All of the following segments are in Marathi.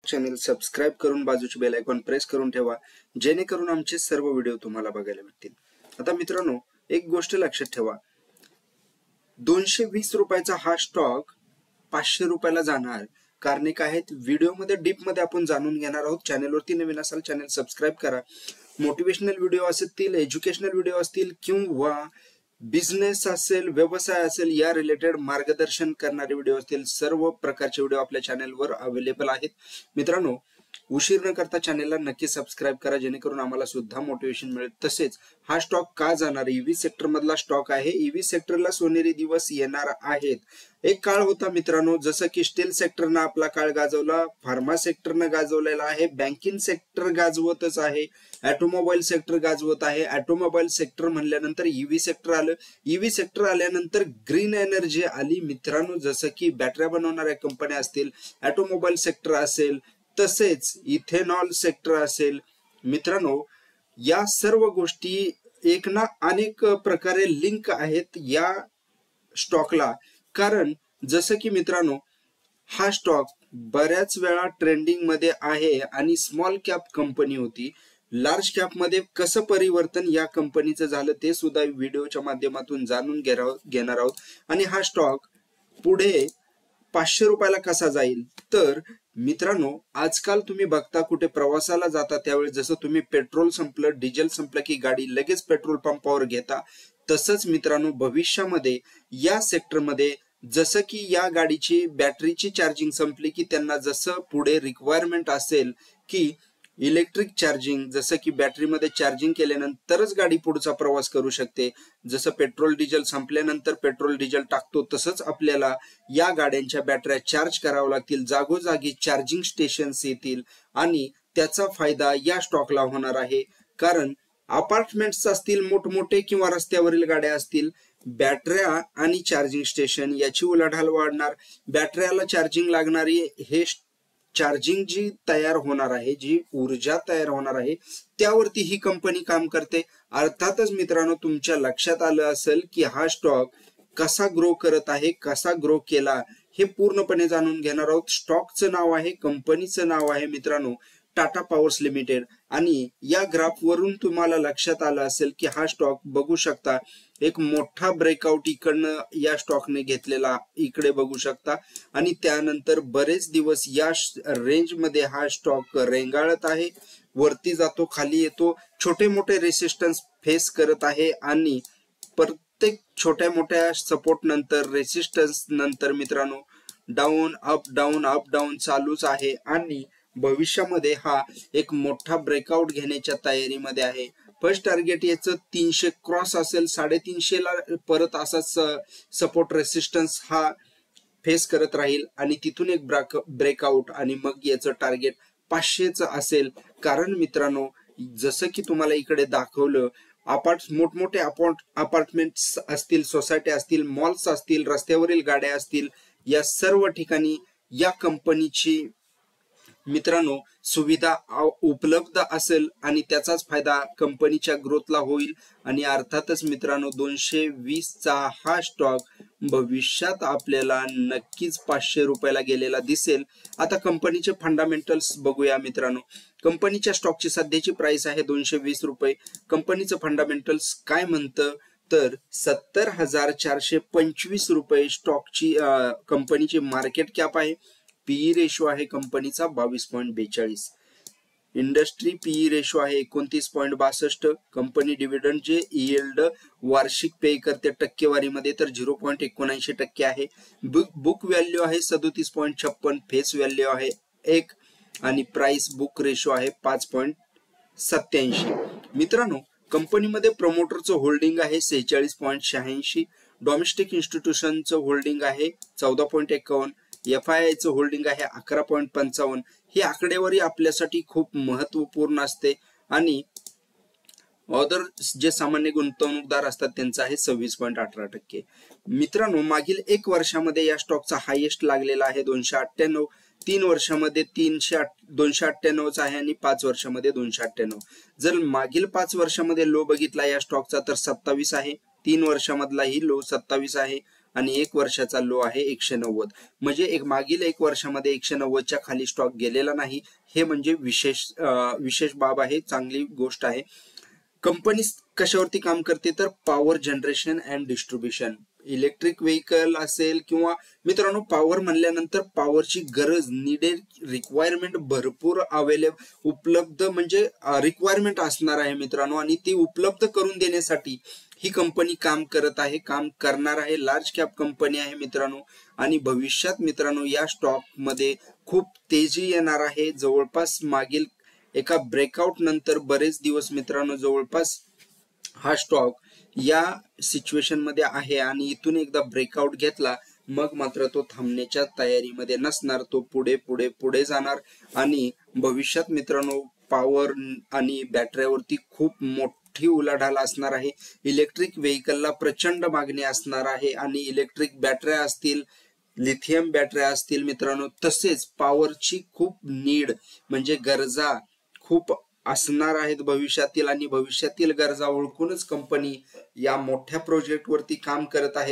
चॅनल सबस्क्राइब करून बाजूची बेल आयकॉन प्रेस करून ठेवा, जेणेकरून आमचे सर्व व्हिडिओ तुम्हाला बघायला भेटतील। आता मित्रांनो, एक गोष्ट लक्षात ठेवा, 220 रुपयाचा हा स्टॉक 500 रुपयाला जाणार। कारणे काय आहेत व्हिडिओ मध्ये डीप मध्ये आपण जाणून घेणार आहोत। चॅनलवरती नवीन असाल चॅनल सबस्क्राइब करा। मोटिवेशनल व्हिडिओ असतील, एज्युकेशनल व्हिडिओ असतील किंवा बिझनेस असेल, व्यवसाय असेल, या रिलेटेड मार्गदर्शन करणारे व्हिडिओ असतील, सर्व प्रकारचे व्हिडिओ आपल्या चॅनलवर अवेलेबल आहेत। मित्रांनो, उशीर न करता चॅनलला नक्की सबस्क्राइब करा, जेणेकरून आम्हाला सुद्धा मोटिवेशन मिळेल। तसेच हा स्टॉक का जाणार, ईव्ही सेक्टर मधला स्टॉक आहे। ईव्ही सेक्टरला सोनेरी दिवस येणार आहेत। एक काळ होता मित्रांनो, जसं की स्टील सेक्टरनं आपला काळ गाजवला, फार्मा सेक्टरनं गाजवलेला आहे, बँकिंग सेक्टर गाजवतच आहे, ऑटोमोबाईल सेक्टर गाजवत आहे। ऑटोमोबाईल सेक्टर म्हणल्यानंतर ईव्ही सेक्टर आलं, ईव्ही सेक्टर आल्यानंतर ग्रीन एनर्जी आली मित्रांनो, जसं की बॅटऱ्या बनवणाऱ्या कंपन्या असतील, ऑटोमोबाईल सेक्टर असेल, तसेच इथेनॉल सेक्टर असेल। मित्रांनो, या सर्व गोष्टी एक ना अनेक प्रकारे लिंक आहेत या स्टॉकला। कारण जसं की मित्रांनो, हा स्टॉक बऱ्याच वेळा ट्रेंडिंग मध्ये आहे आणि स्मॉल कॅप कंपनी होती। लार्ज कॅप मध्ये कसं परिवर्तन या कंपनीचं झालं ते सुद्धा व्हिडिओच्या माध्यमातून जाणून घेणार आहोत। आणि हा स्टॉक पुढे 500 रुपयाला कसा जाईल, तर मित्रांनो, आजकाल तुम्ही बघता कुठे प्रवासाला जाता त्यावेळी जसं तुम्ही पेट्रोल संपलं, डिझेल संपलं की गाडी लगेच पेट्रोल पंपावर घेता, तसंच मित्रांनो भविष्यामध्ये या सेक्टरमध्ये जसं की या गाडीची बॅटरीची चार्जिंग संपली की त्यांना जसं पुढे रिक्वायरमेंट असेल की इलेक्ट्रिक चार्जिंग, जसं की बॅटरीमध्ये चार्जिंग केल्यानंतरच गाडी पुढचा प्रवास करू शकते। जसं पेट्रोल डिझेल संपल्यानंतर पेट्रोल डिझेल टाकतो, तसंच आपल्याला या गाड्यांच्या बॅटऱ्या चार्ज कराव्या लागतील, जागोजागी चार्जिंग स्टेशन्स येतील आणि त्याचा फायदा या स्टॉकला होणार आहे। कारण अपार्टमेंट्स असतील मोठमोठे किंवा रस्त्यावरील गाड्या असतील, बॅटऱ्या आणि चार्जिंग स्टेशन याची उलाढाल वाढणार। बॅटऱ्याला चार्जिंग लागणारी हे चार्जिंग जी तयार होणार आहे, जी ऊर्जा तयार होणार आहे, त्यावरती ही कंपनी काम करते। अर्थातच मित्रांनो, तुमच्या लक्षात आलं असेल की हा स्टॉक कसा ग्रो करत आहे, कसा ग्रो केला, हे पूर्णपणे जाणून घेणार आहोत। स्टॉकचं नाव आहे, कंपनीचं नाव आहे मित्रांनो टाटा पॉवर्स लिमिटेड। आणि या ग्राफ वरून तुम्हाला लक्षात आलं असेल की हा स्टॉक बघू शकता, एक मोठा ब्रेकआउट इकडनं या स्टॉकने घेतलेला इकडे बघू शकता आणि त्यानंतर बरेच दिवस या रेंज मध्ये हा स्टॉक रेंगाळत आहे, वरती जातो, खाली येतो, छोटे मोठे रेसिस्टन्स फेस करत आहे आणि प्रत्येक छोट्या मोठ्या सपोर्ट नंतर, रेसिस्टन्स नंतर मित्रांनो down up down up down चालूच आहे आणि भविष्यामध्ये हा एक मोठा ब्रेकआउट घेण्याच्या तयारीमध्ये आहे। फर्स्ट टार्गेट याचं 300 क्रॉस असेल, 350 ला परत असाच सपोर्ट रेसिस्टन्स हा फेस करत राहील आणि तिथून एक ब्रेकआउट आणि मग याचं टार्गेट 500च असेल। कारण मित्रांनो, जसं की तुम्हाला इकडे दाखवलं, मोठमोठे अपार्टमेंट्स असतील, सोसायटी असतील, मॉल्स असतील, रस्त्यावरील गाड्या असतील, या सर्व ठिकाणी या कंपनीची मित्रांनो सुविधा उपलब्ध असेल आणि त्याचाच फायदा कंपनीच्या ग्रोथला होईल। आणि अर्थातच मित्रांनो, 220 चा हा स्टॉक भविष्यात आपल्याला नक्कीच 500 रुपयाला गेलेला दिसेल। आता कंपनीचे फंडामेंटल्स बघूया मित्रांनो। कंपनीच्या स्टॉकची सध्याची प्राइस आहे 220 रुपये। कंपनीचं फंडामेंटल्स काय म्हणतं, तर 70,425 रुपये स्टॉकची कंपनीची मार्केट कॅप आहे। पीई रेशो आहे कंपनीचा 22.42, इंडस्ट्री पीई रेशो आहे 29.62, कंपनी डिव्हिडंड जे यील्ड वार्षिक पे करते टक्केवारीमध्ये तर 0.79% आहे। बुक व्हॅल्यू आहे 37.56, फेस व्हॅल्यू आहे 1 आणि प्राइस बुक रेशो आहे 5.87। मित्रांनो, कंपनीमध्ये प्रमोटरचं होल्डिंग आहे 46.86, डोमेस्टिक इन्स्टिट्यूशनचं होल्डिंग आहे 14.51, FIIचं होल्डिंग आहे 11.55। ही आकडेवारी आपल्यासाठी खूप महत्वपूर्ण असते आणि अदर जे सामान्य गुंतवणूकदार असतात त्यांचा आहे 26.18%। मित्रांनो, मागील 1 वर्षामध्ये या स्टॉकचा हायेस्ट लागलेला आहे 298, 3 वर्षामध्ये 298च आहे आणि 5 वर्षामध्ये 298। जर मागील 5 वर्षामध्ये लो बघितला या स्टॉकचा तर 27 आहे, 3 वर्षामधलाही लो 27 आहे आणि 1 वर्षाचा लो आहे 190. म्हणजे मागील 1 वर्षामध्ये 190च्या खाली स्टॉक गेलेला नाही. हे म्हणजे विशेष बाब आहे, चांगली गोष्ट आहे. कंपनी कशावरती काम करते तर power generation and distribution. Electric vehicle असेल किंवा मित्रांनो पॉवर म्हणल्यानंतर पॉवरची गरज, नीडेड, रिक्वायरमेंट भरपूर उपलब्ध म्हणजे रिक्वायरमेंट असणार आहे मित्रांनो, आणि ती उपलब्ध करून देण्यासाठी ही कंपनी काम करत आहे, काम करणार आहे. लार्ज कॅप कंपनी आहे मित्रांनो, आणि भविष्यात मित्रांनो या स्टॉक मध्ये खूप तेजी येणार आहे. जवळपास मागील एका ब्रेकआउट नंतर बरेच दिवस मित्रांनो जवळपास हा स्टॉक या सिच्युएशन मध्ये आहे, आणि इथून एकदा ब्रेकआउट घेतला मग मात्र तो थांबण्याच्या तयारीमध्ये नसणार. तो पुढे पुढे पुढे जाणार, आणि भविष्यात मित्रांनो पॉवर आणि बॅटऱ्यावरती खूप मोठी उलाढाल असणार आहे. इलेक्ट्रिक व्हेकलला प्रचंड मागणी असणार आहे, आणि इलेक्ट्रिक बॅटऱ्या असतील, लिथियम बॅटऱ्या असतील मित्रांनो, तसेच पॉवरची खूप नीड म्हणजे गरजा खूप असणार आहेत भविष्यातील, आणि भविष्यातील गरजा ओळखूनच कंपनी या मोठ्या प्रोजेक्ट वरती काम करत आहेत.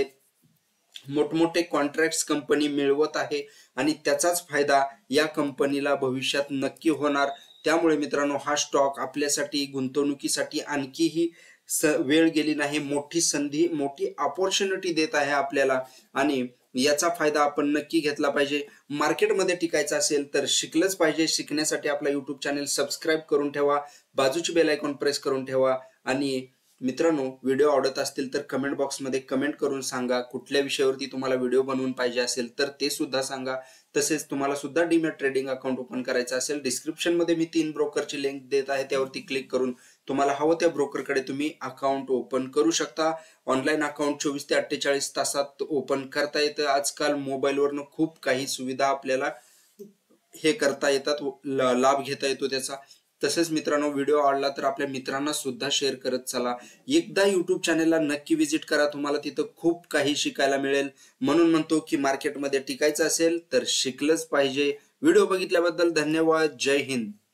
मोठमोठे कॉन्ट्रॅक्ट्स कंपनी मिळवत आहे, आणि त्याचाच फायदा या कंपनीला भविष्यात नक्की होणार. त्यामुळे मित्रांनो हा स्टॉक आपल्यासाठी गुंतवणुकीसाठी आणखीही वेळ गेली नाही, मोठी संधी, मोठी अपॉर्च्युनिटी देत आहे आपल्याला, आणि याचा फायदा आपण नक्की घेतला पाहिजे. मार्केटमध्ये टिकायचं असेल तर शिकलंच पाहिजे. शिकण्यासाठी आपला युट्यूब चॅनल सबस्क्राईब करून ठेवा, बाजूची बेल आयकॉन प्रेस करून ठेवा, आणि मित्रांनो व्हिडिओ आवडत असतील तर कमेंट बॉक्समध्ये कमेंट करून सांगा. कुठल्या विषयावरती तुम्हाला व्हिडिओ बनवून पाहिजे असेल तर ते सुद्धा सांगा. तसेच तुम्हाला सुद्धा डीमॅट ट्रेडिंग अकाउंट ओपन करायचं असेल, डिस्क्रिप्शन मध्ये मी 3 ब्रोकरची लिंक देत आहे, त्यावरती क्लिक करून तुम्हाला हवं त्या ब्रोकरकडे तुम्ही अकाउंट ओपन करू शकता. ऑनलाईन अकाउंट 24 ते 48 तासात ओपन करता येतं. आजकाल मोबाईलवरनं खूप काही सुविधा आपल्याला हे करता येतात, लाभ घेता येतो त्याचा. तसेच मित्रांनो व्हिडिओ आवडला तर आपल्या मित्रांना सुद्धा शेअर करत चला. एकदा युट्यूब चॅनलला नक्की विजिट करा, तुम्हाला तिथं खूप काही शिकायला मिळेल. म्हणून म्हणतो की मार्केटमध्ये टिकायचं असेल तर शिकलंच पाहिजे. व्हिडिओ बघितल्याबद्दल धन्यवाद. जय हिंद.